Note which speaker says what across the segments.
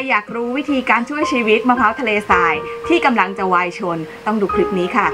Speaker 1: อยากรู้วิธีการช่วยชีวิตมะพร้าวทะเลทรายที่กำลังจะวายชนต้องดูคลิปนี้ค่ะ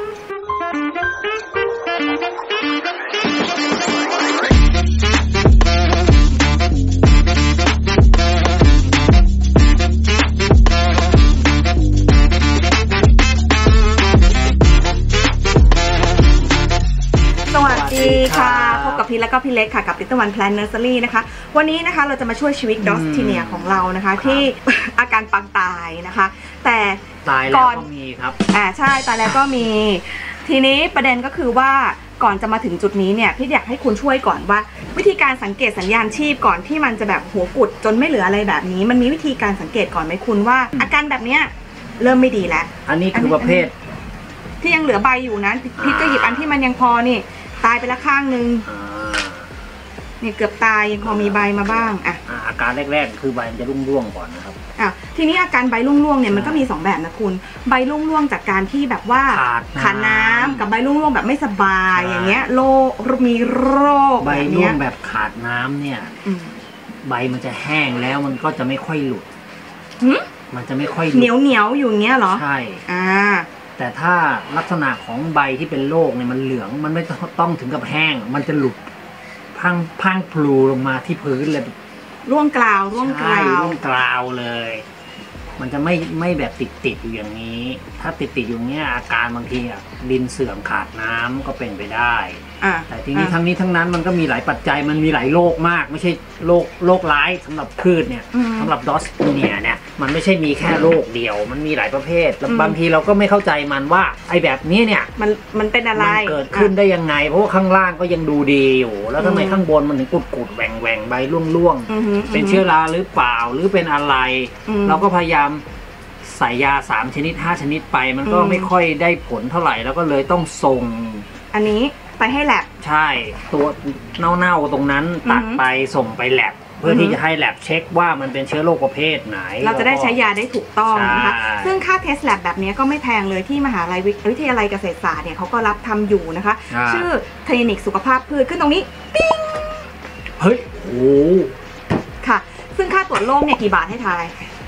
Speaker 1: สวัสดีค่ะพบกับพี่และก็พี่เล็กค่ะกับ Little One Plant Nursery นะคะวันนี้นะคะเราจะมาช่วยชีวิตดอสทีเนียของเรานะคะที่อาการปางตายนะคะแต่
Speaker 2: ตายแล้วก็มีครับ
Speaker 1: ใช่ตายแล้วก็มีทีนี้ประเด็นก็คือว่าก่อนจะมาถึงจุดนี้เนี่ยพี่อยากให้คุณช่วยก่อนว่าวิธีการสังเกตสัญญาณชีพก่อนที่มันจะแบบหัวกุดจนไม่เหลืออะไรแบบนี้มันมีวิธีการสังเกตก่อนไหมคุณว่าอาการแบบเนี้ยเริ่มไม่ดีแล้ว
Speaker 2: อันนี้คือประเภท
Speaker 1: ที่ยังเหลือใบอยู่นะพี่ก็หยิบอันที่มันยังพอนี่ตายไปละข้างนึงนี่เกือบตายยังพอมีใบมาบ้าง
Speaker 2: อาการแรกๆคือใบมันจะร่วงๆก่อนนะครับ
Speaker 1: ทีนี้อาการใบร่วงๆเนี่ยมันก็มี2แบบนะคุณใบร่วงๆจากการที่แบบว่าขาดน้ำกับใบร่วงๆแบบไม่สบายอย่างเงี้ยโรคมีโรค
Speaker 2: ใบร่วงแบบขาดน้ำเนี่ยใบมันจะแห้งแล้วมันก็จะไม่ค่อยหลุดมันจะไม่ค่อย
Speaker 1: เหนียวอยู่เงี้ยเหรอ
Speaker 2: ใช่แต่ถ้าลักษณะของใบที่เป็นโรคเนี่ยมันเหลืองมันไม่ต้องถึงกับแห้งมันจะหลุดพังพลูลงมาที่พื้นเลย
Speaker 1: ร่วงกลาว
Speaker 2: เลย มันจะไม่แบบติดอยู่อย่างนี้ถ้าติดอยู่เนี้ยอาการบางทีดินเสื่อมขาดน้ำก็เป็นไปได้แต่ทีนี้ทั้งนี้ทั้งนั้นมันก็มีหลายปัจจัยมันมีหลายโรคมากไม่ใช่โรคร้ายสำหรับพืชเนี่ยสำหรับดอสเนี่ยมันไม่ใช่มีแค่โรคเดียวมันมีหลายประเภทแล้วบางทีเราก็ไม่เข้าใจมันว่าไอ้แบบนี้เนี่ย
Speaker 1: มันเป็นอะไร
Speaker 2: มันเกิดขึ้นได้ยังไงเพราะว่าข้างล่างก็ยังดูดีอยู่แล้วทำไมข้างบนมันถึงกุดแหว่งใบร่วงเป็นเชื้อราหรือเปล่าหรือเป็นอะไรเราก็พยายามใส่ยา3ชนิด5ชนิดไปมันก็ไม่ค่อยได้ผลเท่าไหร่แล้วก็เลยต้องส่ง
Speaker 1: อันนี้ไปให้แลบ
Speaker 2: ใช่ตัวเน่าๆตรงนั้นตัดไปส่งไปแลบเพื่อที่จะให้แลบเช็คว่ามันเป็นเชื้อโรคประเภทไหน
Speaker 1: เราจะได้ใช้ยาได้ถูกต้องนะคะซึ่งค่าเทสแลบแบบนี้ก็ไม่แพงเลยที่มหาวิทยาลัยเกษตรศาสตร์เนี่ยเขาก็รับทำอยู่นะคะชื่อคลินิกสุขภาพพืชขึ้นตรงนี้ปิ้ง
Speaker 2: เฮ้ยโอ้
Speaker 1: ค่ะซึ่งค่าตรวจโรคเนี่ยกี่บาทให้ทาย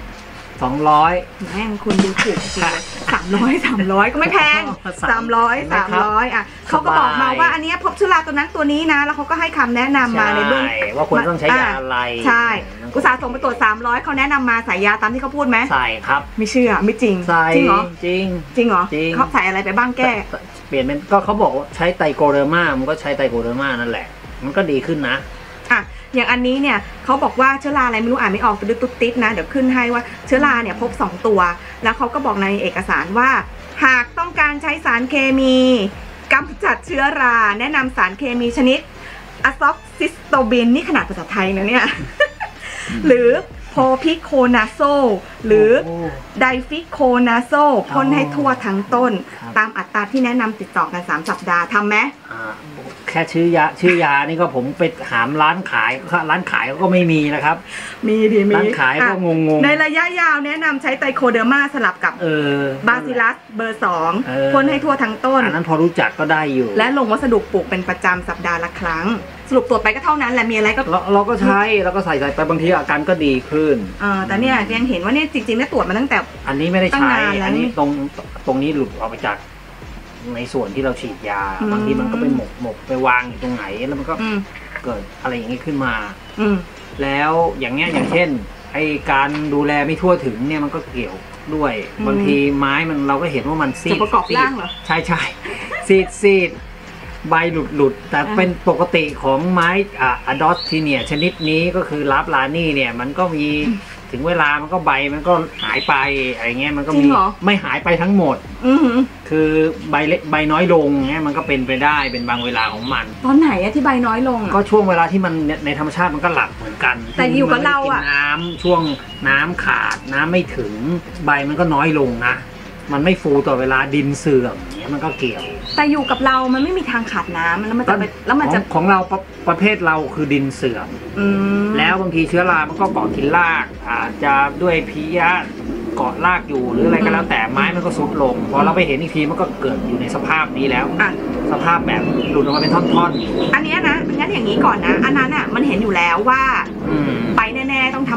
Speaker 2: 200
Speaker 1: แม่งคุณดูถูกจริง300ก็ไม่แพง300เขาก็บอกมาว่าอันนี้พบเชื้อราตัวนั้นตัวนี้นะแล้วเขาก็ให้คำแนะนำมาในเบื้อง
Speaker 2: ว่าควรต้องใช้ยาอะไร
Speaker 1: ใช่อุตสาห์ส่งไปตรวจ300เขาแนะนำมาใส่ยาตามที่เขาพูดไหม
Speaker 2: ใส่ครับ
Speaker 1: ไม่เชื่อไม่จริง
Speaker 2: จริงเหรอ
Speaker 1: จริงเหรอเขาใส่อะไรไปบ้างแก้
Speaker 2: เปลี่ยนเป็นก็เขาบอกใช้ไตโกเดอร์มามันก็ใช้ไตโกเดอร์มานั่นแหละมันก็ดีขึ้นนะ
Speaker 1: อย่างอันนี้เนี่ยเขาบอกว่าเชื้อราอะไรไม่รู้อ่านไม่ออกตัวตุ๊ดติดนะเดี๋ยวขึ้นให้ว่าเชื้อราเนี่ยพบ2ตัวแล้วเขาก็บอกในเอกสารว่าหากต้องการใช้สารเคมีกำจัดเชื้อราแนะนำสารเคมีชนิดอะซอกซิสโตบินนี่ขนาดภาษาไทยนะเนี่ย หรือโพพิโคนาโซหรือไดฟิโคนาโซพ่นให้ทั่วทั้งต้นตามอัตราที่แนะนำติดต่อกัน3 สัปดาห์ทำไหม
Speaker 2: แค่ชื่อยานี่ก็ผมไปถามร้านขายก็ไม่มีนะครับ
Speaker 1: มี
Speaker 2: ร้านขายก็งง
Speaker 1: ในระยะยาวแนะนำใช้ไตโคเดอร์มาสลับกับบาซิลัสเบอร์2พ่นให้ทั่วทั้งต้น
Speaker 2: อันนั้นพอรู้จักก็ได้อยู่
Speaker 1: และลงวัสดุปลูกเป็นประจำสัปดาห์ละครั้งสรุปตรวจไปก็เท่านั้นแหละมีอะไรก็
Speaker 2: เราก็ใช้แล้วก็ใส่ไปบางทีอาการก็ดีขึ้น
Speaker 1: แต่เนี่ยยังเห็นว่าเนี่ยจริงๆได้ตรวจมาตั้งแต่
Speaker 2: อันนี้ไม่ได้ใช้อันนี้ตรงนี้หลุดออกไปจากในส่วนที่เราฉีดยาบางทีมันก็ไปหมกไปวางอยู่ตรงไหนแล้วมันก็เกิดอะไรอย่างนี้ขึ้นมาแล้วอย่างเงี้ยอย่างเช่นไอการดูแลไม่ทั่วถึงเนี่ยมันก็เกี่ยวด้วยบางทีไม้มันเราก็เห็นว่ามันซีด
Speaker 1: ประกอบร่างเหรอ
Speaker 2: ใช่ซีดใบหลุดแต่เป็นปกติของไม้อะดอสทีเนี่ยชนิดนี้ก็คือลาบลานี่เนี่ยมันก็มีถึงเวลามันก็ใบมันก็หายไปอะไรเงี้ยมันก็มีไม่หายไปทั้งหมดคือใบเล็กใบน้อยลงเงี้ยมันก็เป็นไปได้เป็นบางเวลาของมัน
Speaker 1: ตอนไหนที่ใบน้อยลง
Speaker 2: ก็ช่วงเวลาที่มันในธรรมชาติมันก็หลับเหมือนกัน
Speaker 1: แต่อยู่กับเรา
Speaker 2: น้ำช่วงน้ำขาดน้ำไม่ถึงใบมันก็น้อยลงนะมันไม่ฟูต่อเวลาดินเสื่อมเงี้ยมันก็เกี่ยว
Speaker 1: แต่อยู่กับเรามันไม่มีทางขาดน้ำแล้วมันจะ
Speaker 2: ของเราประเภทเราคือดินเสื่อมแล้วบางทีเชื้อรามันก็เกาะกินรากอาจจะด้วยพิษเกาะรากอยู่หรืออะไรก็แล้วแต่ไม้มันก็ทรุดลงพอเราไปเห็นอีกทีมันก็เกิดอยู่ในสภาพนี้แล้วสภาพแบบหลุดออกมาเป็นท่อน
Speaker 1: ๆอันนี้นะงั้นอย่างนี้ก่อนนะอันนั้นมันเห็นอยู่แล้วว่าไปแน่ๆต้องท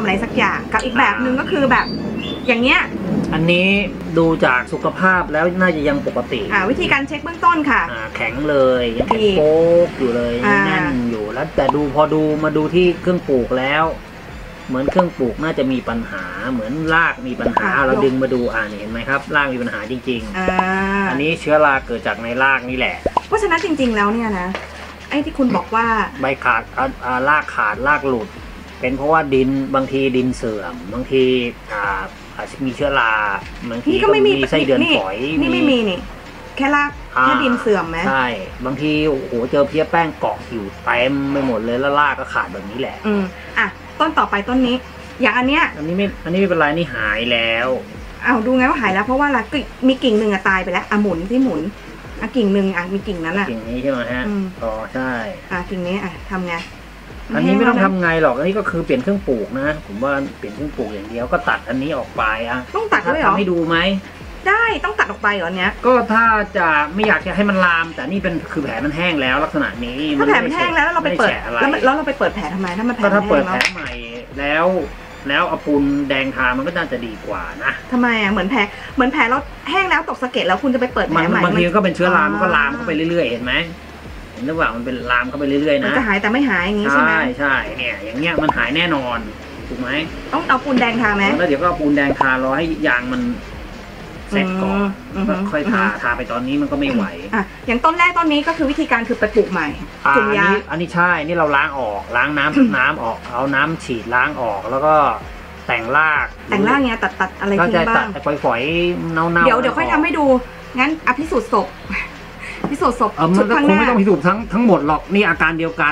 Speaker 1: อะไรสักอย่างกับอีกแบบหนึ่งก็คือแบบอย่างเงี้ย
Speaker 2: อันนี้ดูจากสุขภาพแล้วน่าจะยังปกติ
Speaker 1: วิธีการเช็คเบื้องต้นค่ะ
Speaker 2: แข็งเลยยังแข็งโป๊กอยู่เลยแน่นอยู่แล้วแต่พอมาดูที่เครื่องปลูกแล้วเหมือนเครื่องปลูกน่าจะมีปัญหาเหมือนรากมีปัญหาเราดึงมาดูเห็นไหมครับรากมีปัญหาจริงๆอันนี้เชื้อราเกิดจากในรากนี่แหละ
Speaker 1: เพราะฉะนั้นจริงๆแล้วเนี่ยนะไอ้ที่คุณบอกว่า
Speaker 2: ใบขาดรากขาดรากหลุดเป็นเพราะว่าดินบางทีดินเสื่อมบางทีอาจจะมีเชื้อราบางทีก็มีไส้เดือนฝอย
Speaker 1: นี่ไม่มีนี่แค่รากแค่ดินเสื่อมไหม
Speaker 2: ใช่บางทีโอ้โหเจอเพี้ยแป้งเกาะอยู่เต็มไปหมดเลยแล้วรากก็ขาดแบบนี้แหละ
Speaker 1: ต้นต่อไปต้นนี้อย่างอันนี้
Speaker 2: ไม่เป็นไรนี่หายแล้ว
Speaker 1: ดูไงว่าหายแล้วเพราะว่าละมีกิ่งหนึ่งตายไปแล้วหมุนที่หมุนกิ่งหนึ่งมีกิ่งนั้น
Speaker 2: กิ่งนี้ใช่ไหมฮะใช่
Speaker 1: กิ่งนี้ทำไง
Speaker 2: อันนี้ไม่ต้องทำไงหรอกอันนี้ก็คือเปลี่ยนเครื่องปลูกนะผมว่าเปลี่ยนเครื่องปลูกอย่างเดียวก็ตัดอันนี้ออกไป
Speaker 1: ต้องตัดด้วยเหรอ
Speaker 2: ทำให้ดูไหม
Speaker 1: ได้ต้องตัดออกไปเหรอเนี้ย
Speaker 2: ก็ถ้าจะไม่อยากจะให้มันลามแต่นี่เป็นคือแผลมันแห้งแล้วลักษณะนี้
Speaker 1: ถ้าแผลมันแห้งแล้วเราไปเปิดแล้วเราไปเปิดแผลทำไมถ้ามันแผล
Speaker 2: ถ้าเปิดแผลใหม่แล้วเอาปูนแดงทามันก็น่าจะดีกว่านะ
Speaker 1: ทำไมเหมือนแผลเราแห้งแล้วตกสะเก็ดแล้วคุณจะไปเปิดแผลใหม่
Speaker 2: บางทีก็เป็นเชื้อรามันก็ลามเข้าไปเรื่อยๆเห็นไหมเห็นหรือเปล่ามันเป็นลามเข้าไปเรื่อยๆนะ
Speaker 1: มันจะหายแต่ไม่หายอย่างนี้ใช่ไหม
Speaker 2: ใช่เนี่ยอย่างเงี้ยมันหายแน่นอนถูกไหม
Speaker 1: ต้องเอาปูนแดงทาไหม
Speaker 2: แล้วเดี๋ยวก็เอาปูนแดงทารอให้ยางมันเสร็จก่อนแล้วค่อยทาไปตอนนี้มันก็ไม่ไหว
Speaker 1: อย่างต้นแรกต้นนี้ก็คือวิธีการคือไปปลูกใหม่
Speaker 2: จุ่มยาอันนี้ใช่นี่เราล้างออกล้างน้ำออกเอาน้ำฉีดล้างออกแล้วก็แต่งราก
Speaker 1: เนี้ยตัดอะไรทิ้งบ้าง
Speaker 2: แต่ฝอยเน่า
Speaker 1: เดี๋ยวค่อยทำให้ดูงั้นพิสูจน์ศพ
Speaker 2: มันก็คงไม่ต้องพิสูจน์ทั้งหมดหรอกนี่อาการเดียวกัน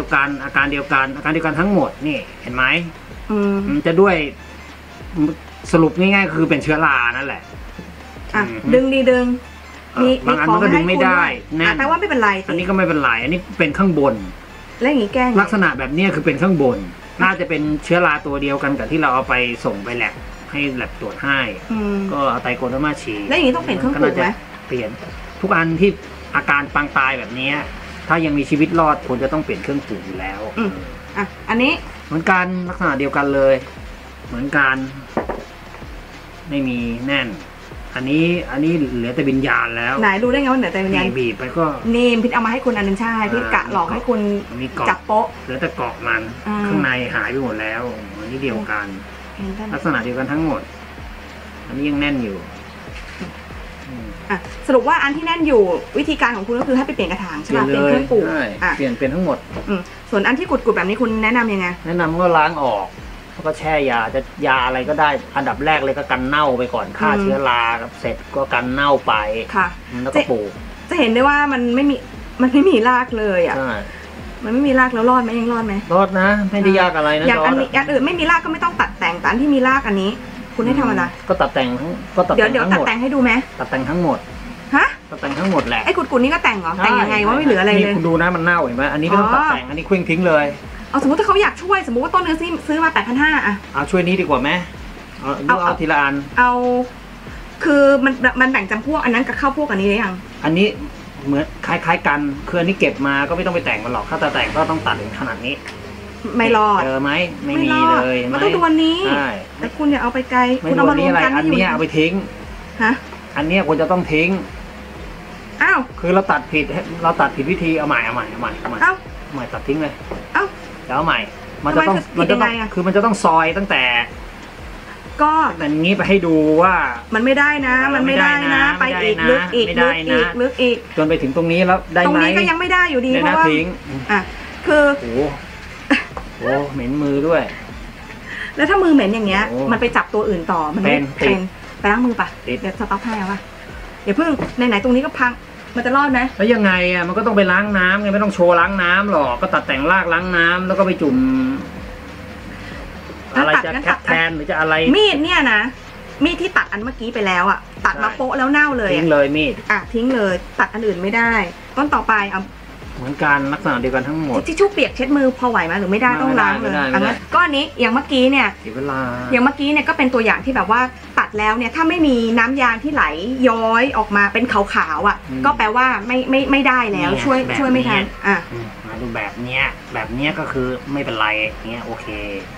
Speaker 2: ทั้งหมดนี่เห็นไหมมันจะด้วยสรุปง่ายๆคือเป็นเชื้อรานั่นแหละ
Speaker 1: ดึง
Speaker 2: บางอันมันก็ดึงไม่ได้
Speaker 1: แต่ว่าไม่เป็นไร
Speaker 2: อันนี้ก็ไม่เป็นไรอันนี้เป็นข้างบน
Speaker 1: แล้วอย่างนี้แก้
Speaker 2: ลักษณะแบบนี้คือเป็นข้างบนน่าจะเป็นเชื้อราตัวเดียวกันกับที่เราเอาไปส่งไปแลบให้แลบตรวจให้ก็เอาไตโคเดอร์มาฉีด
Speaker 1: แล้วอย่างนี้ต้องเปลี่ยนเครื่องปลูกไหม
Speaker 2: เปลี่ยนทุกอันที่อาการปางตายแบบนี้ถ้ายังมีชีวิตรอดควรจะต้องเปลี่ยนเครื่องปลูกอยู่แล้ว
Speaker 1: อันนี้
Speaker 2: เหมือนกันลักษณะเดียวกันเลยเหมือนกันไม่มีแน่นอันนี้เหลือแต่วิญญาณแล้ว
Speaker 1: ไหนรู้ได้ไงว่าเหลือแต่วิญญาณ
Speaker 2: บีบไปก็
Speaker 1: นี่พิษเอามาให้คุณอันนึงใช่พิษกะหลอกให้คุณจับโป๊ะ
Speaker 2: เหลือแต่เกาะมันข้างในหายไปหมดแล้วอันนี้เดียวกันลักษณะเดียวกันทั้งหมดอันนี้ยังแน่นอยู่
Speaker 1: สรุปว่าอันที่แน่นอยู่วิธีการของคุณก็คือให้ไปเปลี่ยนกระถางใช่ไหมเปลี่ยนเครื่องปลูก
Speaker 2: เปลี่ยนทั้งหมด
Speaker 1: ส่วนอันที่กุดแบบนี้คุณแนะนำยังไง
Speaker 2: แนะนำก็ล้างออกแล้วก็แช่ยาอะไรก็ได้อันดับแรกเลยก็กันเน่าไปก่อนฆ่าเชื้อราเสร็จก็กันเน่าไป
Speaker 1: ค่ะ
Speaker 2: แล้วก็ปลูก
Speaker 1: จะเห็นได้ว่ามันไม่มีรากเลยมันไม่มีรากแล้วรอดไหมยังรอดไหม
Speaker 2: รอดนะไม่ได้ยากอะไรนะ
Speaker 1: อย่างอันอื่นไม่มีรากก็ไม่ต้องตัดแต่งแต่อันที่มีรากอันนี้คุณให้ทำอะไร
Speaker 2: ก็ตัดแต่ง
Speaker 1: เดี๋ยวตัดแต่งให้ดูไหม
Speaker 2: ตัดแต่งทั้งหมดตัดแต่งทั้งหมดแหละ
Speaker 1: ไอ้กุดนี่ก็แต่งเหรอแต่งยังไงว่าไม่เหลืออะไรเลย
Speaker 2: คุณดูนะมันเน่าเห็นไหมอันนี้ไม่ต้องตัดแต่งอันนี้เคว้งทิ้งเลย
Speaker 1: สมมติถ้าเขาอยากช่วยสมมติว่าต้นนึงซื้อมา 8,500
Speaker 2: ช่วยนี้ดีกว่าไหมเอาทีละอัน
Speaker 1: คือมันแบ่งจำพวกอันนั้นกับเข้าพวกอันนี้ได้ยัง
Speaker 2: อันนี้เหมือนคล้ายๆกันคืออันนี้เก็บมาก็ไม่ต้องไปแต่งมันหรอกถ้าแต่งก็ต้องตัดขนาดนี้
Speaker 1: ไม่รอด
Speaker 2: เจอไหมไม่มีเลย
Speaker 1: มันต้องดูวันนี้แต่คุณอย่าเอาไปไกลคุณเอามารวมกัน
Speaker 2: อันนี้เอาไปทิ้งอันนี้ควรจะต้องทิ้งคือเราตัดผิดวิธีเอาใหม่ตัดทิ้งเลยแล้วเอาใหม่มันจะต้องคือมันจะต้องซอยตั้งแต่
Speaker 1: ก็
Speaker 2: แต่นี้ไปให้ดูว่า
Speaker 1: มันไม่ได้นะมันไม่ได้นะไปอีกลึกอีก
Speaker 2: จนไปถึงตรงนี้แล้วได้ไหม
Speaker 1: ตรงนี้ก็ยังไม่ได้อยู่ดีเพราะว่าคือ
Speaker 2: โอ้เหม็นมือด้วย
Speaker 1: แล้วถ้ามือเหม็นอย่างเงี้ยมันไปจับตัวอื่นต่อมันเป็นไปล้างมือปะเดี๋ยวสต๊อกให้วะเดี๋ยวเพิ่งไหนตรงนี้ก็พังมันจะรอดไหม
Speaker 2: แล้วยังไงมันก็ต้องไปล้างน้ำไงไม่ต้องโชว์ล้างน้ำหรอกก็ตัดแต่งรากล้างน้ำแล้วก็ไปจุ่มอะไรจะแทนหรือจะอะไร
Speaker 1: มีดเนี่ยนะมีดที่ตัดอันเมื่อกี้ไปแล้วตัดมาโปะแล้วเน่าเลย
Speaker 2: ทิ้งเลยมีด
Speaker 1: ทิ้งเลยตัดอันอื่นไม่ได้ต้นต่อไป
Speaker 2: เหมือนกันลักษณะเดียวกันทั้งหมด
Speaker 1: ทิชชู่เปียกเช็ดมือพอไหวไหมหรือไม่ได้ต้องล้างเลยก็อันนี้อย่างเมื่อกี้เนี่ยอย่างเมื่อกี้เนี่ยก็เป็นตัวอย่างที่แบบว่าตัดแล้วเนี่ยถ้าไม่มีน้ำยางที่ไหลย้อยออกมาเป็นขาวๆก็แปลว่าไม่ได้แล้วช่วยไม่ทัน
Speaker 2: มาดูแบบเนี้ยก็คือไม่เป็นไรเนี้ยโอเค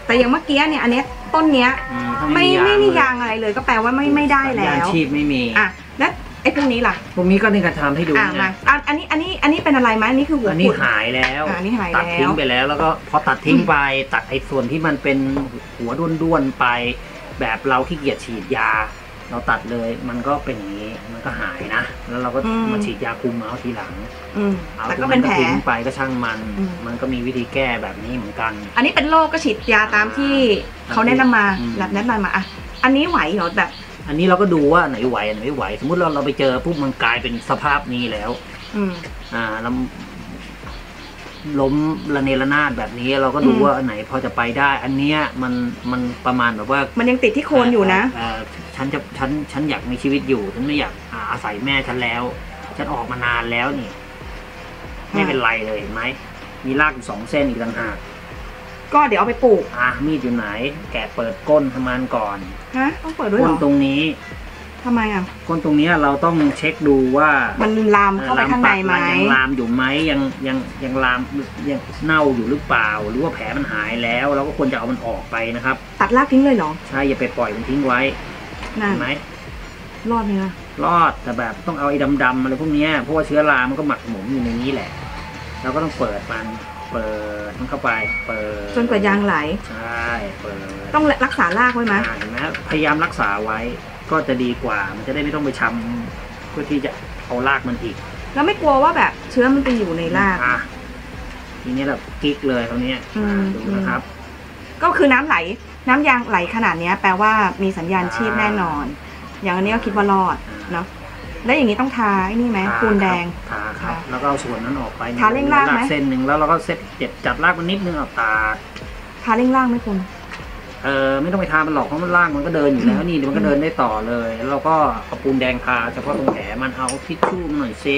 Speaker 1: แต่อย่างเมื่อกี้เนี่ยอันเนี้ยต้นเนี้ยไม่มียางอะไรเลยก็แปลว่าไม่ได้แล้ว
Speaker 2: ยางชีพไม่มี
Speaker 1: แล้วไอ้พวกนี้ล่ะ
Speaker 2: พวกนี้ก็นี่กระทำให้ดู
Speaker 1: นะอันนี้เป็นอะไรไหมอันนี้คือหัวขุด
Speaker 2: อันนี้หายแล้วตัดทิ้งไปแล้วแล้วก็พอตัดทิ้งไปตัดไอ้ส่วนที่มันเป็นหัวด้วนๆไปแบบเราขี้เกียจฉีดยาเราตัดเลยมันก็เป็นอย่างนี้มันก็หายนะแล้วเราก็มาฉีดยาคุมเอาทีหลัง
Speaker 1: เอาแต่ก็เป็นแผล
Speaker 2: ทิ้งไปก็ช่างมันก็มีวิธีแก้แบบนี้เหมือนกัน
Speaker 1: อันนี้เป็นโรคก็ฉีดยาตามที่เขาแนะนำมาแบบแนะนำมาอ่ะอันนี้ไหวเหรอแบบ
Speaker 2: อันนี้เราก็ดูว่าไหนไหวไหนไม่ไหวสมมุติเราไปเจอปุ๊บมันกลายเป็นสภาพนี้แล้วเราล้มระเนระนาดแบบนี้เราก็ดูว่าอันไหนพอจะไปได้ อันเนี้ยมันประมาณแบบว่า
Speaker 1: มันยังติดที่โคนอยู่นะ
Speaker 2: ฉันอยากมีชีวิตอยู่ฉันไม่อยากอาศัยแม่ฉันแล้วฉันออกมานานแล้วนี่ไม่เป็นไรเลยเห็นไหมมีรากอยู่2 เส้นอีกต่างหาก
Speaker 1: ก็เดี๋ยวเอาไปปลูก
Speaker 2: มีดอยู่ไหนแกะเปิดก้นทำมันก่อน
Speaker 1: ต้องเปิดด้วยเหรอ
Speaker 2: ก้นตรงนี้
Speaker 1: ทำไม
Speaker 2: ก้นตรงนี้เราต้องเช็คดูว่า
Speaker 1: มันลามเข้าไปข้างในไหม
Speaker 2: ยังลามอยู่ไหมยังลามยังเน่าอยู่หรือเปล่าหรือว่าแผลมันหายแล้วเราก็ควรจะเอามันออกไปนะครับ
Speaker 1: ตัดรากทิ้งเลยเหรอ
Speaker 2: ใช่อย่าไปปล่อยมันทิ้งไว้เห็นไหม
Speaker 1: รอดไหมล่ะ
Speaker 2: รอดแต่แบบต้องเอาไอ้ดำๆอะไรพวกนี้เพราะว่าเชื้อรามันก็หมักหมมอยู่ในนี้แหละเราก็ต้องเปิดมันเข้าไปเปิด
Speaker 1: จนกว่ายางไหล
Speaker 2: ใช่เปิด
Speaker 1: ต้องรักษารากไว้ไหม
Speaker 2: เห็นไหมพยายามรักษาไว้ก็จะดีกว่ามันจะได้ไม่ต้องไปช้ำเพื่อที่จะเอารากมันอีก
Speaker 1: แล้วไม่กลัวว่าแบบเชื้อมันไปอยู่ในราก
Speaker 2: ทีนี้แบบกิ๊กเลยตรงนี้ดูนะครับ
Speaker 1: ก็คือน้ำยางไหลขนาดนี้แปลว่ามีสัญญาณชีพแน่นอนอย่างอันนี้ก็คิดว่ารอดเนาะแล้วอย่างนี้ต้องทาไอ้นี่ไหมปูนแดง
Speaker 2: ทาครับแล้วก็เอาส่วนนั้นออกไป
Speaker 1: ทาเร่งรากไหม
Speaker 2: เส้นหนึ่งแล้วเราก็เซ็ตจัดรากมันนิดนึงเอาตา
Speaker 1: ทาเร่งรากไหมคุณ
Speaker 2: ไม่ต้องไปทามันหรอกเพราะมันรากมันก็เดินอยู่แล้วนี่มันก็เดินได้ต่อเลยแล้วเราก็เอาปูนแดงทาเฉพาะตรงแผลมันเอาทิชชู่หน่อยเซ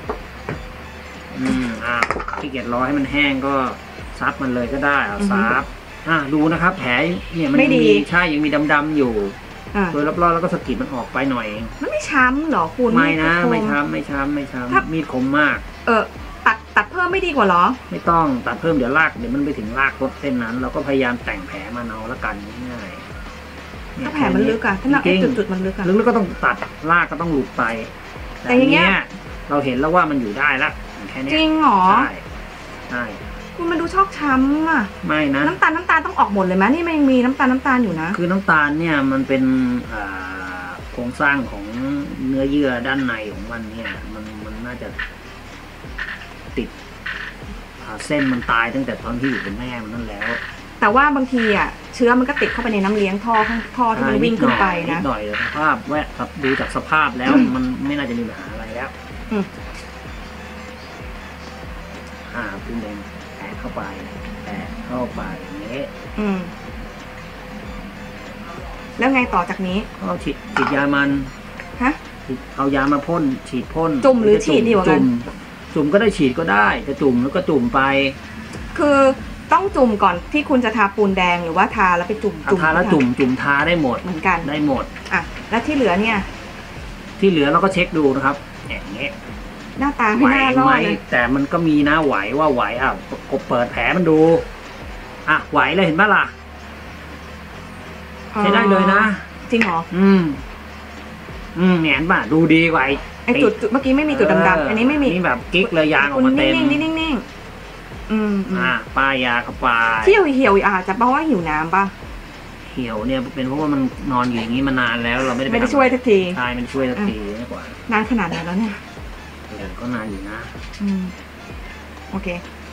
Speaker 2: ขี้เกียจรอให้มันแห้งก็ซับมันเลยก็ได้ซับดูนะครับแผลเนี่ยมันมีใช่ยังมีดำๆอยู่โดยรอบๆแล้วก็สะกิดมันออกไปหน่อย
Speaker 1: มันไม่ช้ำหรอคุณ
Speaker 2: ไม่นะไม่ช้ำมีดคมมาก
Speaker 1: ตัดเพิ่มไม่ดีกว่าหรอ
Speaker 2: ไม่ต้องตัดเพิ่มเดี๋ยวรากเดี๋ยวมันไปถึงรากรถเส้นนั้นเราก็พยายามแต่งแผลมันเอาละกันง่าย
Speaker 1: ๆถ้าแผลมันลึกถ้าจุดมันลึก
Speaker 2: ลึกก็ต้องตัดรากก็ต้องหลุดไปแต่อย่างเงี้ยเราเห็นแล้วว่ามันอยู่ได้ละแค่นี้
Speaker 1: จริงหรอ
Speaker 2: ใช่
Speaker 1: คุณมันดูชอกช้ำ
Speaker 2: ไม่นะ
Speaker 1: น้ำตาลต้องออกหมดเลยไหมนี่มันยังมีน้ำตาลอยู่นะ
Speaker 2: คือน้ำตาลเนี่ยมันเป็นโครงสร้างของเนื้อเยื่อด้านในของมันเนี่ยมันน่าจะติดเส้นมันตายตั้งแต่ตอนที่อยู่เป็นแม่มันนั่นแล้ว
Speaker 1: แต่ว่าบางทีเชื้อมันก็ติดเข้าไปในน้ำเลี้ยงท่อที่มันวิ่งขึ้นไปนะ
Speaker 2: นิดหน่อยสภาพดูจากสภาพแล้วมันไม่น่าจะมีปัญหาอะไรแล้วปูนแดงแตะเข้าไปอย่างนี้
Speaker 1: แล้วไงต่อจากนี้
Speaker 2: ก็ฉีดยามันเอายามาพ่นฉีดพ่น
Speaker 1: จุ่มหรือฉีดดีกว่ากัน
Speaker 2: จุ่มก็ได้ฉีดก็ได้จะจุ่มแล้วก็จุ่มไป
Speaker 1: คือต้องจุ่มก่อนที่คุณจะทาปูนแดงหรือว่าทาแล้วไปจุ่ม
Speaker 2: ทาแล้วจุ่มทาได้หมด
Speaker 1: เหมือนกัน
Speaker 2: ได้หมด
Speaker 1: แล้วที่เหลือเนี่ย
Speaker 2: ที่เหลือเราก็เช็คดูนะครับอย่างเงี้ย
Speaker 1: หน้าตาไม่น่ารอดเลย
Speaker 2: แต่มันก็มีนะไหวกบเปิดแผลมันดูไหวเลยเห็นไหมล่ะใช้ได้เลยนะ
Speaker 1: จริงเหรอ
Speaker 2: แหนป่ะดูดีกว่า
Speaker 1: ไอ้จุดเมื่อกี้ไม่มีจุดดำๆอันนี้ไม่มี
Speaker 2: นี่แบบกิ๊กเลยยางออกมาเต็ม
Speaker 1: นิ่ง
Speaker 2: ป้ายาเข้าไป
Speaker 1: ที่เหี่ยวจะเพราะว่าหิวน้ำป่ะ
Speaker 2: เหี่ยวเนี่ยเป็นเพราะว่ามันนอนอยู่อย่างนี้มานานแล้วเราไม่
Speaker 1: ได้ช่วยสักที
Speaker 2: ใช่ไม่ได้ช่วยสักทีมากกว่
Speaker 1: านานขนาดไหนแล้วเนี่ย
Speaker 2: ก็นานอยู่นะ
Speaker 1: โอเค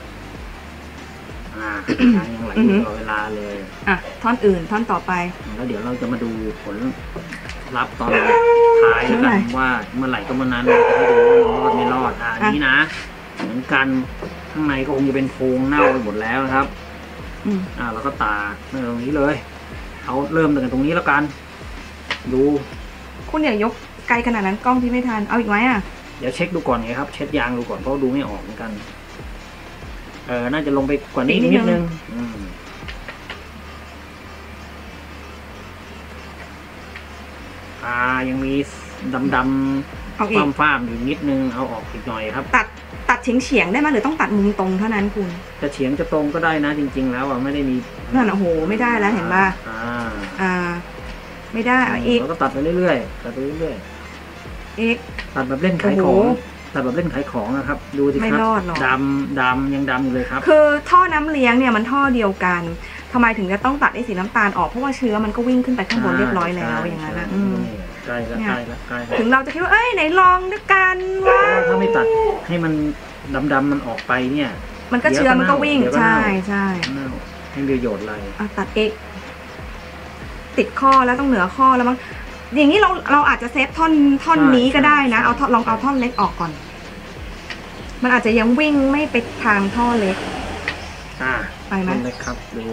Speaker 2: ยังไหลอยู่ตลอดเวลาเลย
Speaker 1: ท่อนอื่นท่อนต่อไป
Speaker 2: แล้วเดี๋ยวเราจะมาดูผลลัพธ์ตอนท้ายแล้วกันว่าเมื่อไหร่ก็เมื่อนั้นเราจะให้ดูว่ารอดไม่รอดอันนี้นะเหมือนกันข้างในก็คงจะเป็นโพรงเน่าไปหมดแล้วครับแล้วก็ตาตรงนี้เลยเอาเริ่มจากตรงนี้แล้วกันดู
Speaker 1: คุณอย่ายกไกลขนาดนั้นกล้องที่ไม่ทันเอาอีกไหม
Speaker 2: เดี๋ยวเช็คดูก่อนไงครับเช็ดยางดูก่อนเพราะดูไม่ออกเหมือนกันน่าจะลงไปกว่านี้นิดนึงยังมีดำฟ้ามอยู่นิดนึงเอาออกอีกหน่อยครับ
Speaker 1: ตัดเฉียงได้ไหมหรือต้องตัดมุมตรงเท่านั้นคุณ
Speaker 2: จะเฉียงจะตรงก็ได้นะจริงๆแล้วไม่ได้มี
Speaker 1: นั่นโอ้โหไม่ได้แล้วเห็นป่ะไม่ได้อีก
Speaker 2: เราก็ตัดไปเรื่อยๆตัดไปเรื่อยๆ
Speaker 1: อีก
Speaker 2: ตัดแบบเล่นขายของตัดแบบเล่นขายของนะครับดูสิครับดำยังดำอยู่เลยครับ
Speaker 1: คือท่อน้ำเลี้ยงเนี่ยมันท่อเดียวกันทำไมถึงจะต้องตัดไอ้สีน้ำตาลออกเพราะว่าเชื้อมันก็วิ่งขึ้นไปข้างบนเรียบร้อยแล้วอย่างนั้นนะ
Speaker 2: ใกล้แล้ว
Speaker 1: ถึงเราจะคิดว่าไหนลองด้วยกันว่า
Speaker 2: ถ้าไม่ตัดให้มันดำมันออกไปเนี่ย
Speaker 1: มันก็เชื้อมันก็วิ่งใช่
Speaker 2: ให้ประโยชน์อะไร
Speaker 1: ตัดเอกติดข้อแล้วต้องเหนือข้อแล้วมั้งอย่างนี้เราอาจจะเซฟท่อนนี้ก็ได้นะลองเอาท่อนเล็กออกก่อนมันอาจจะยังวิ่งไม่ไปทางท่อเล็กไปไหม
Speaker 2: เล็กครับดู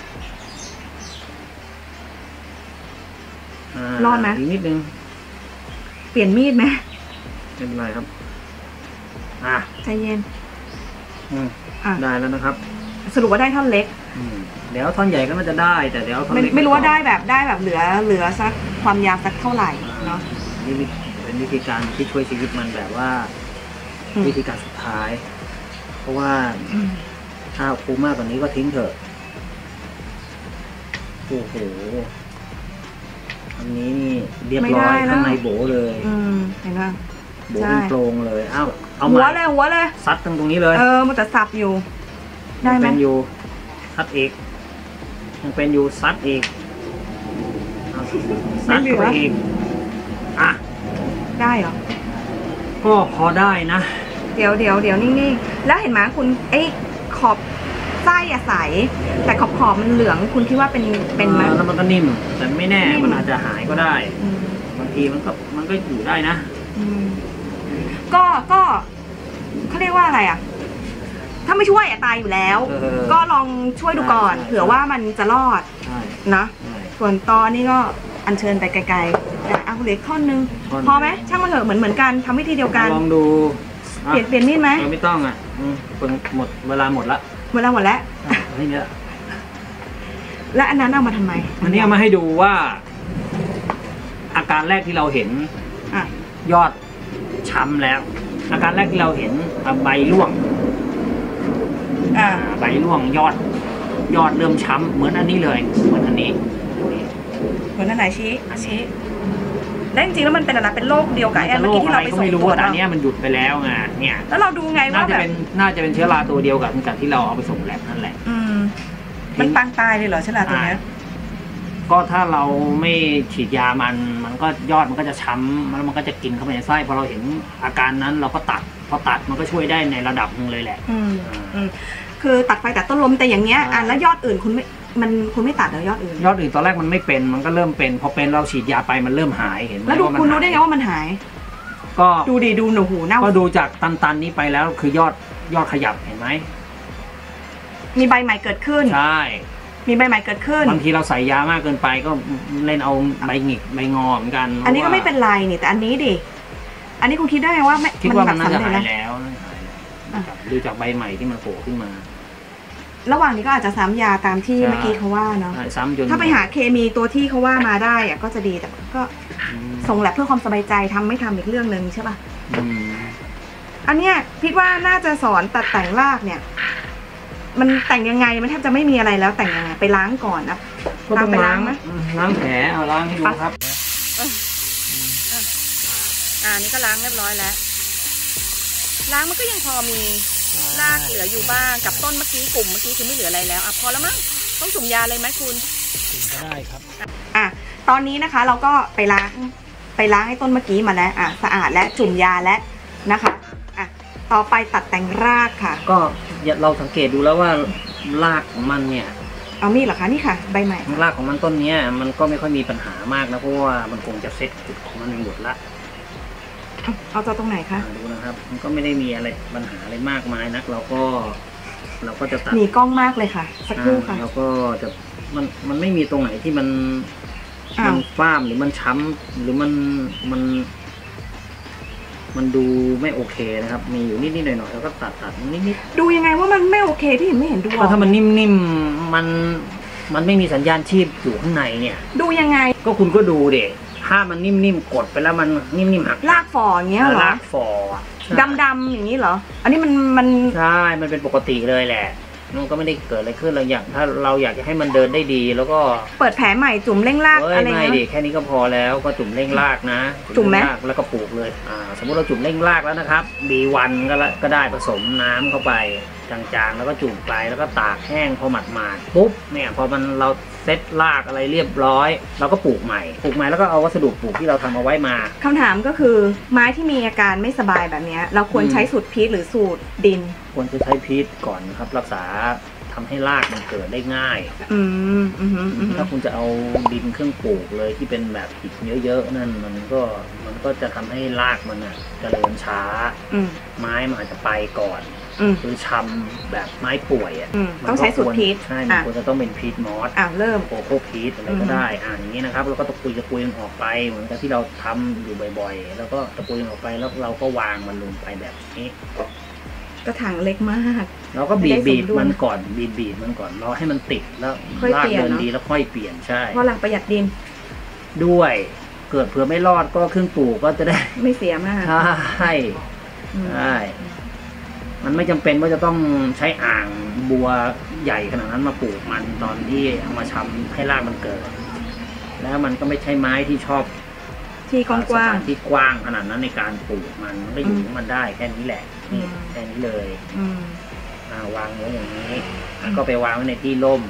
Speaker 1: รอดไหม
Speaker 2: อีกนิดนึง
Speaker 1: เปลี่ยนมีดไหม
Speaker 2: ไม่เป็นไรครับ
Speaker 1: ใจเย็น
Speaker 2: ได้แล้วนะครับ
Speaker 1: สรุปว่าได้ท่อนเล็ก
Speaker 2: เดี๋ยวท่อนใหญ่ก็น่าจะได้แต่เดี๋ยวท่อนเล็ก
Speaker 1: ไม่รู้ว่าได้แบบเหลือสักความยาวสักเท่าไหร่เนาะ
Speaker 2: นี่เป็นวิธีการที่ช่วยชีวิตมันแบบว่าวิธีการสุดท้ายเพราะว่าถ้าคุ้มมากกว่านี้ก็ทิ้งเถอะโอ้โหอันนี้นี่เรียบร้อยข้างในโบเลย
Speaker 1: เห็นไหม
Speaker 2: โบเป็นโปร่งเลยเอา
Speaker 1: หัวเลย
Speaker 2: ซัดตรงนี้เลย
Speaker 1: มันจะสับอยู่ได้ไหม
Speaker 2: เป็นอยู่ซัดอีกยังเป็นอยู่ซัดอีกซัดตัวอีก
Speaker 1: ได้เหรอ
Speaker 2: ก็พอได้นะ
Speaker 1: เดี๋ยวนิ่งๆแล้วเห็นไหมคุณขอบไส้ใสแต่ขอบมันเหลืองคุณคิดว่าเป็นไหม
Speaker 2: แล้วมันก็นิ่มแต่ไม่แน่มันอาจจะหายก็ได้บางทีมันก็อยู่ได้นะ
Speaker 1: ก็เขาเรียกว่าอะไรถ้าไม่ช่วยตายอยู่แล้วก็ลองช่วยดูก่อนเผื่อว่ามันจะรอดนะส่วนตอนนี้ก็อัญเชิญไปไกลๆเอาเหล็กท่อนนึงพอไหมช่างมาเถอะเหมือนกันทำวิธีเดียวกัน
Speaker 2: ลองดู
Speaker 1: เปลี่ยนมีดไหม
Speaker 2: ไม่ต้องหมดเวลาหมดแล้ว
Speaker 1: นี่เนี่ยและอันนั้นเอามาทำไม
Speaker 2: อันนี้เอามาให้ดูว่าอาการแรกที่เราเห็นยอดช้ำแล้วอาการแรกที่เราเห็นใบร่วงใบร่วงยอดเริ่มช้ำเหมือนอันนี้เลยเหมือนอันนี้
Speaker 1: เหมือนอันไหนชี้แล้วจริงๆแล้วมันเป็นอะไรเป็นโรคเดียวกับเมื่อกี้ที่เราไปส่งตรวจ
Speaker 2: แต่อันนี้มันหยุดไปแล้วไงเนี่ย
Speaker 1: แล้วเราดูไงว่าแบบ
Speaker 2: น่าจะเป็นเชื้อราตัวเดียวกับที่เราเอาไปส่งแลบนั่นแหละ
Speaker 1: มันปางตายเลยเหรอเชื้อราตัวนี้
Speaker 2: ก็ถ้าเราไม่ฉีดยามันก็ยอดมันก็จะช้ำแล้วมันก็จะกินเข้าไปในไส้พอเราเห็นอาการนั้นเราก็ตัดพอตัดมันก็ช่วยได้ในระดับนึงเลยแหละ
Speaker 1: คือตัดไฟตัดต้นลมแต่อย่างเงี้ยแล้วยอดอื่นคุณไม่ตัดแล้วยอดอื่
Speaker 2: นตอนแรกมันไม่เป็นมันก็เริ่มเป็นพอเป็นเราฉีดยาไปมันเริ่มหายเห็นไหม
Speaker 1: แล้วคุณรู้ได้ไงว่ามันหาย
Speaker 2: ก็
Speaker 1: ดูหนูหูเน่า
Speaker 2: ก็ดูจากตันนี้ไปแล้วคือยอดขยับเห็นไหม
Speaker 1: มีใบใหม่เกิดขึ้น
Speaker 2: ใช่
Speaker 1: มีใบใหม่เกิดขึ้น
Speaker 2: บางทีเราใส่ยามากเกินไปก็เล่นเอาใบหงิกใบงอเหมือนกัน
Speaker 1: อันนี้ก็ไม่เป็นไรนี่แต่อันนี้ดิอันนี้คุณคิดได้ว่า
Speaker 2: คิดว่ามันน่าจะหายแล้วดูจากใบใหม่ที่มันโผล่ขึ้นมา
Speaker 1: ระหว่างนี้ก็อาจจะซ้ำยาตามที่เมื่อกี้เขาว่าเนาะถ้าไปหาเคมีตัวที่เขาว่ามาได้ก็จะดีแต่ก็ส่งแลบเพื่อความสบายใจไม่ทำอีกเรื่องนึงใช่ป่ะอันเนี้ยคิดว่าน่าจะสอนตัดแต่งรากเนี่ยมันแต่งยังไงมันแทบจะไม่มีอะไรแล้วแต่งยังไงไปล้างก่อนนะ
Speaker 2: ไปล้างไหมล้างแผลเอาล้างให้ดูครับ
Speaker 1: นี่ก็ล้างเรียบร้อยแล้วล้างมันก็ยังพอมีรากเหลืออยู่บ้างกับต้นเมื่อกี้กลุ่มเมื่อกี้คือไม่เหลืออะไรแล้วพอแล้วมั้งต้องจุ่มยาเลยไหมคุณ
Speaker 2: จุ่มก็ได้ครับ
Speaker 1: ตอนนี้นะคะเราก็ไปล้างให้ต้นเมื่อกี้มาแล้วสะอาดและจุ่มยาแล้วนะคะต่อไปตัดแต่งรากค่ะ
Speaker 2: ก็เราสังเกตดูแล้วว่ารากของมันเนี่ย
Speaker 1: เอามีเหรอคะนี่ค่ะใบใหม่
Speaker 2: รากของมันต้นนี้มันก็ไม่ค่อยมีปัญหามากนะเพราะว่ามันคงจะเซ็ตจุดของมันหมดละ
Speaker 1: เอาตรงไหนคะ
Speaker 2: ดูนะครับมันก็ไม่ได้มีอะไรปัญหาอะไรมากมายนักเราก็จะตัด
Speaker 1: หนีกล้องมากเลยค่ะสักครู่ค่ะ
Speaker 2: เราก็จะมันไม่มีตรงไหนที่มันฟ้ามหรือมันช้ำหรือมันดูไม่โอเคนะครับมีอยู่นิดๆหน่อยๆแล้วก็ตัดนิด
Speaker 1: ๆดูยังไงว่ามันไม่โอเคพี่ไม่เห็นดู
Speaker 2: ถ้ามันนิ่มๆมันไม่มีสัญญาณชีพอยู่ข้างในเนี่ย
Speaker 1: ดูยังไง
Speaker 2: ก็คุณก็ดูเด็กถ้ามันนิ่มๆกดไปแล้วมันนิ่มๆหัก
Speaker 1: ลากฟออย่างเงี้ยเหรอ
Speaker 2: ลากฟอ
Speaker 1: ดำๆอย่างนี้เหรออันนี้มัน
Speaker 2: ใช่มันเป็นปกติเลยแหละมันก็ไม่ได้เกิดอะไรขึ้นเราอยากถ้าเราอยากจะให้มันเดินได้ดีแล้วก็
Speaker 1: เปิดแผลใหม่จุ่มเร่งรากอะไร
Speaker 2: ไม่ดิแค่นี้ก็พอแล้วก็จุ่มเร่งรากนะ
Speaker 1: จุ่มไหม
Speaker 2: แล้วก็ปลูกเลยสมมติเราจุ่มเร่งรากแล้วนะครับ B1 ก็ได้ผสมน้ำเข้าไปจางๆแล้วก็จุ่มไปแล้วก็ตากแห้งพอหมาดๆปุ๊บเนี่ยพอมันเราเซตรากอะไรเรียบร้อยเราก็ปลูกใหม่แล้วก็เอาวัสดุปลูกที่เราทำเอาไว้มา
Speaker 1: คำถามก็คือไม้ที่มีอาการไม่สบายแบบนี้เราควรใช้สูตรพีชหรือสูตรดิน
Speaker 2: ควรจะใช้พีชก่อนครับรักษาทำให้รากมันเกิดได้ง่ายถ้าคุณจะเอาดินเครื่องปลูกเลยที่เป็นแบบหินเยอะๆนั่นมันก็จะทำให้รากมันเจริญช้าไม้มันอาจจะไปก่อนคือชำแบบไม้ป่วย
Speaker 1: ต้องใช้สูตรพีช
Speaker 2: ใช่มันควรจะต้องเป็นพีชมอส
Speaker 1: เริ่ม
Speaker 2: โคโค่พีชอะไรก็ได้อย่างนี้นะครับแล้วก็ตะกุยมันออกไปเหมือนกับที่เราทำอยู่บ่อยๆแล้วก็ตะกุยมันออกไปแล้วเราก็วางมันลงไปแบบนี้
Speaker 1: กระถางเล็กมาก
Speaker 2: เราก็บีบมันก่อนบีบมันก่อนรอให้มันติดแล้วรากเดินดีแล้วค่อยเปลี่ยนใช่
Speaker 1: เพราะหลังประหยัดดิน
Speaker 2: ด้วยเกิดเผื่อไม่รอดก็เครื่องปลูกก็จะได้
Speaker 1: ไม่เสียมาก
Speaker 2: ใช่มันไม่จำเป็นว่าจะต้องใช้อ่างบัวใหญ่ขนาดนั้นมาปลูกมันตอนที่เอามาชำให้รากมันเกิดแล้วมันก็ไม่ใช่ไม้ที่ชอบ
Speaker 1: ที่กว้าง
Speaker 2: ที่กว้างขนาดนั้นในการปลูกมันก็อยู่ของมันได้แค่นี้แหละนี่แค่นี้เลยวางไว้อย่างนี้ก็ไปวางไว้ในที่ร่ม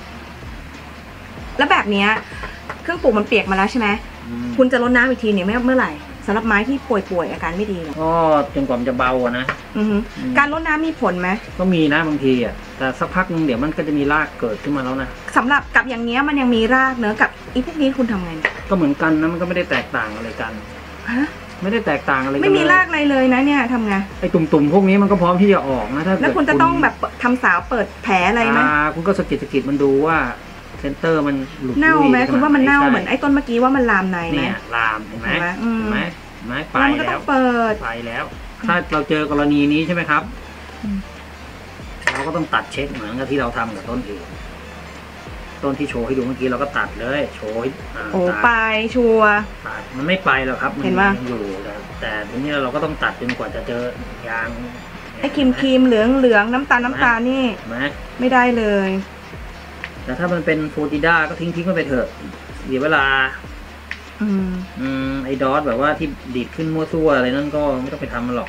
Speaker 1: แล้วแบบนี้เครื่องปลูกมันเปียกมาแล้วใช่ไหมคุณจะรดน้ำอีกทีเนี่ยเมื่อไหร่สำหรับไม้ที่ป่วยอาการไม่ดี
Speaker 2: ก็จนกว่ามันจะเบานะ
Speaker 1: การรดน้ำมีผลไหม
Speaker 2: ก็มีนะบางทีแต่สักพักนึงเดี๋ยวมันก็จะมีรากเกิดขึ้นมาแล้วนะ
Speaker 1: สำหรับกับอย่างเงี้ยมันยังมีรากเนื้อกับอีพวกนี้คุณทำไง
Speaker 2: ก็เหมือนกันนะมันก็ไม่ได้แตกต่างอะไรกันไม่ได้แตกต่างอะไร
Speaker 1: ไม่มีรากอะไรเลยนะเนี่ยทำไง
Speaker 2: ไอ้ตุ่มๆพวกนี้มันก็พร้อมที่จะออกนะถ้า
Speaker 1: แล้วคุณจะต้องแบบทำสาวเปิดแผลอะไรไหม
Speaker 2: คุณก็สะกิดมันดูว่าเซนเตอร์มันหลุด
Speaker 1: เน่าไหมคุณว่ามันเน่าเหมือนไอ้ต้นเมื่อกี้ว่ามันลามในไหม
Speaker 2: ลามเห็นไหมไม้ไปแล้วไปแล้วถ้าเราเจอกรณีนี้ใช่ไหมครับเราก็ต้องตัดเช็คเหมือนกับที่เราทำกับต้นอื่นต้นที่โชว์ให้ดูเมื่อกี้เราก็ตัดเลยโชว์
Speaker 1: โอ้ไปชัว
Speaker 2: ตัดมันไม่ไปหรอกครับมันยังอยู่แต่ทีนี้เราก็ต้องตัดจนกว่าจะเจอยาง
Speaker 1: ไอ้ครีมเหลืองน้ำตาลนี่ไม่ได้เลย
Speaker 2: แต่ถ้ามันเป็นโฟติด้าก็ทิ้งไปเถอะเสียเวลาไอ้ดอทแบบว่าที่ดีดขึ้นมั่วซั่วอะไรนั่นก็ไม่ต้องไปทำมันหรอก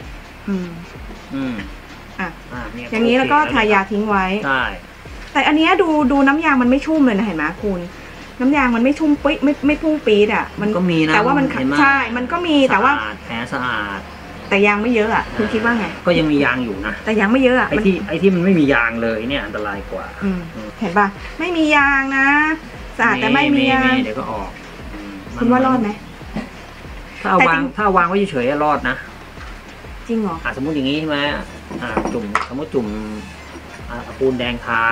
Speaker 1: อย่างนี้แล้วก็ทายาทิ้งไว้
Speaker 2: ใช่
Speaker 1: แต่อันนี้ดูน้ำยางมันไม่ชุ่มเลยนะเห็นไหมคุณน้ำยางมันไม่ชุ่มปิ๊ไม่พุ่งปี๊ด
Speaker 2: มันก็มีนะ
Speaker 1: แต่ว่ามันใช่มันก็มีแต่ว่า
Speaker 2: แผลสะอาด
Speaker 1: แต่ยางไม่เยอะคุณคิดว่าไง
Speaker 2: ก็ยังมียางอยู่นะ
Speaker 1: แต่ยางไม่เยอะ
Speaker 2: ไอ้ที่มันไม่มียางเลยเนี่ยอันตรายกว่า
Speaker 1: เห็นป่ะไม่มียางนะสะอาดแต่ไม่มียาง
Speaker 2: เดี๋ยวก็ออก
Speaker 1: คุณว่ารอดไหม
Speaker 2: ถ้าวางไว้เฉยๆรอดนะ
Speaker 1: จริงเหรอ
Speaker 2: สมมติอย่างนี้ใช่ไหมสมมติจุ่มปูนแดงทา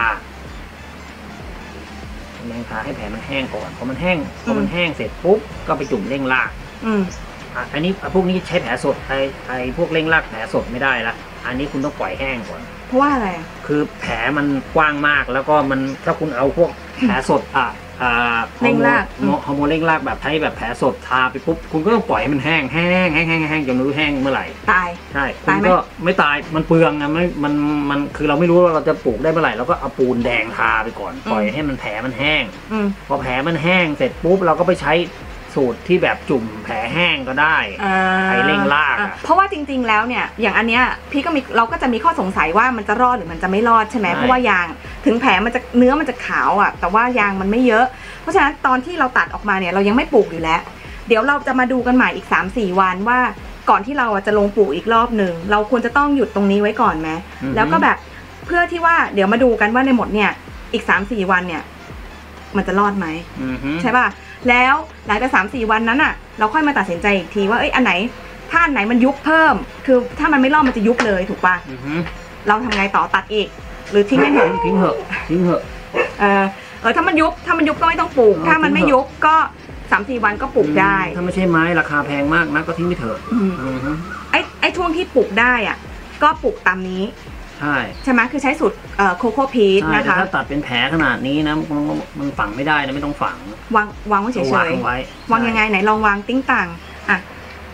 Speaker 2: ให้แผลมันแห้งก่อนพอมันแห้งเสร็จปุ๊บก็ไปจุ่มเร่งรากอันนี้พวกนี้ใช้แผลสดไอพวกเร่งรากแผลสดไม่ได้ละอันนี้คุณต้องปล่อยแห้งก่อน
Speaker 1: เพราะว่าอะไร
Speaker 2: คือแผลมันกว้างมากแล้วก็มันถ้าคุณเอาพวกแผลสด
Speaker 1: เร่งราก
Speaker 2: ฮอร์โมนเร่งรากแบบใช้แบบแผลสดทาไปปุ๊บคุณก็ต้องปล่อยให้มันแห้งจนรู้แห้งเมื่อไหร่
Speaker 1: ตาย
Speaker 2: ใช่คุณก็ไม่ตายมันเปลืองนะมันคือเราไม่รู้ว่าเราจะปลูกได้เมื่อไหร่เราก็เอาปูนแดงทาไปก่อนปล่อยให้มันแผลมันแห้งพอแผลมันแห้งเสร็จปุ๊บเราก็ไปใช้สูตรที่แบบจุ่มแผลแห้งก็ได้ไอเร่งราก
Speaker 1: เพราะว่าจริงๆแล้วเนี่ยอย่างอันเนี้ยพี่ก็เราก็จะมีข้อสงสัยว่ามันจะรอดหรือมันจะไม่รอดใช่ไหมเพราะว่ายางถึงแผลมันจะเนื้อมันจะขาวแต่ว่ายางมันไม่เยอะเพราะฉะนั้นตอนที่เราตัดออกมาเนี่ยเรายังไม่ปลูกอยู่แล้วเดี๋ยวเราจะมาดูกันใหม่อีก 3-4 วันว่าก่อนที่เราจะลงปลูกอีกรอบหนึ่งเราควรจะต้องหยุดตรงนี้ไว้ก่อนไหมแล้วก็แบบเพื่อที่ว่าเดี๋ยวมาดูกันว่าในหมดเนี่ยอีก 3-4 วันเนี่ยมันจะรอดไหมใช่ป่ะแล้วหลังจาก3-4 วันนั้นเราค่อยมาตัดสินใจอีกทีว่าอันไหนถ้าอันไหนมันยุบเพิ่มคือถ้ามันไม่รอดมันจะยุบเลยถูกป่ะเราทำไงต่อตัดอีกหรือทิ้ง
Speaker 2: เหอะ
Speaker 1: ถ้ามันยุบก็ไม่ต้องปลูกถ้ามันไม่ยุบก็3-4 วันก็ปลูกได้
Speaker 2: ถ้าไม่ใช่ไม้ราคาแพงมากนะก็ทิ้งไปเถอะ
Speaker 1: ไอ้ช่วงที่ปลูกได้ก็ปลูกตามนี้ใช่ไหมคือใช้สูตรโคโค่พีชนะคะ
Speaker 2: ถ้าตัดเป็นแผลขนาดนี้นะมันฝังไม่ได้นะไม่ต้องฝัง
Speaker 1: วางไว้เฉยๆวางยังไงไหนลองวางติ้งต่าง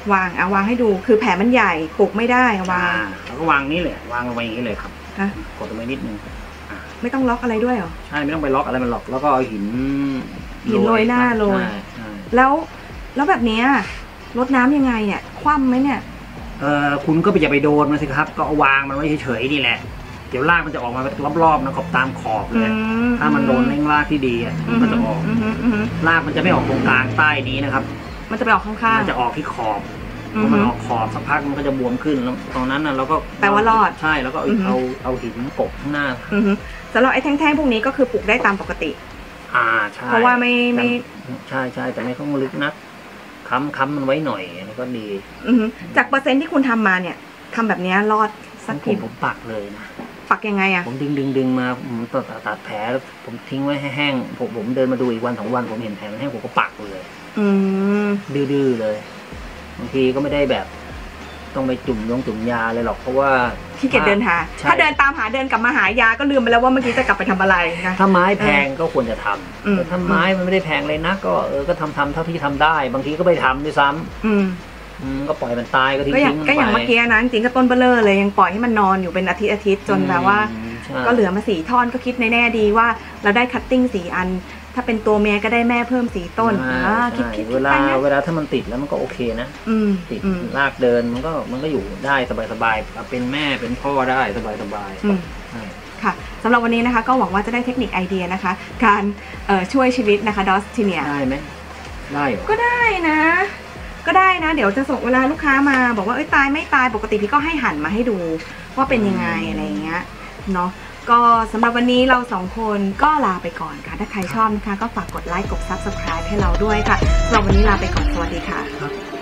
Speaker 1: วางวางให้ดูคือแผลมันใหญ่ปลูกไม่ได้วาง
Speaker 2: แล้วก็วางนี่เลยวางลงไปอย่างนี้เลยครับกดลงไปนิดนึง
Speaker 1: ไม่ต้องล็อกอะไรด้วยหรอ
Speaker 2: ใช่ไม่ต้องไปล็อกอะไรมันหรอกแล้วก็เอาหิน
Speaker 1: โรยหน้าโรยแล้วแบบนี้รดน้ำยังไงเนี่ยคว่ำไหมเนี่ย
Speaker 2: คุณก็อย่าไปโดนมันสิครับก็เอาวางมันไว้เฉยๆนี่แหละเดี๋ยวรากมันจะออกมารอบๆนะขอบตามขอบเลยถ้ามันโดนเร่งรากที่ดีมันก็จะออกรากมันจะไม่ออกตรงกลางใต้นี้นะครับ
Speaker 1: มันจะไปออกข้างๆ
Speaker 2: มันจะออกที่ขอบพอมันออกขอบสักพักมันก็จะบวมขึ้นแล้วตรงนั้นเราก็
Speaker 1: แปลว่ารอด
Speaker 2: ใช่แล้วก็เอาหินกบข้างหน้า
Speaker 1: สำหรับไอ้แท่งๆพวกนี้ก็คือปลูกได้ตามปกติ
Speaker 2: ใช่
Speaker 1: เพราะว่าไม่
Speaker 2: ใช่แต่ไม่ต้องลึกนักค้ำมันไว้หน่อยก็ดี
Speaker 1: จากเปอร์เซ็นต์ที่คุณทำมาเนี่ยทำแบบนี้รอดสักกี่
Speaker 2: ผมปักเลยนะ
Speaker 1: ปักยังไง
Speaker 2: ผมดึงมาผมตัดแผลผมทิ้งไว้ให้แห้งผมเดินมาดูอีกวัน2 วันผมเห็นแผลมันแห้งผมก็ปักเลยดื้อเลยบางทีก็ไม่ได้แบบต้องไปจุ่มยาเลยหรอกเพราะว่า
Speaker 1: ขี้เกียจเดินหาถ้าเดินตามหาเดินกลับมาหายาก็ลืมไปแล้วว่าเมื่อกี้จะกลับไปทำอะไรนะ
Speaker 2: ถ้าไม้แพงก็ควรจะทำแต่ถ้าไม้มันไม่ได้แพงเลยนะก็ทำเท่าที่ทำได้บางทีก็ไปทำด้วยซ้ำก็ปล่อยมันตายก็ทิ้ง
Speaker 1: ก็อย่างเมื่อกี้นะจริงก็ต้นเบลอเลยยังปล่อยให้มันนอนอยู่เป็นอาทิตย์จนแบบว่าก็เหลือมา4 ท่อนก็คิดในแน่ดีว่าเราได้คัตติ้ง4 อันถ้าเป็นตัวเมียก็ได้แม่เพิ่ม4 ต้น
Speaker 2: คิดเวลาถ้ามันติดแล้วมันก็โอเคนะติดรากเดินมันก็อยู่ได้สบายเป็นแม่เป็นพ่อได้สบาย
Speaker 1: ค่ะสำหรับวันนี้นะคะก็หวังว่าจะได้เทคนิคไอเดียนะคะการช่วยชีวิตนะคะดอสทีเนีย
Speaker 2: ได้ไหมได้
Speaker 1: ก็ได้นะเดี๋ยวจะส่งเวลาลูกค้ามาบอกว่าตายไม่ตายปกติพี่ก็ให้หันมาให้ดูว่าเป็นยังไงอะไรเงี้ยเนาะก็สำหรับวันนี้เรา2 คนก็ลาไปก่อนค่ะถ้าใครชอบนะคะก็ฝากกดไลค์กด Subscribe ให้เราด้วยค่ะสำหรับวันนี้ลาไปก่อนสวัสดีค่ะ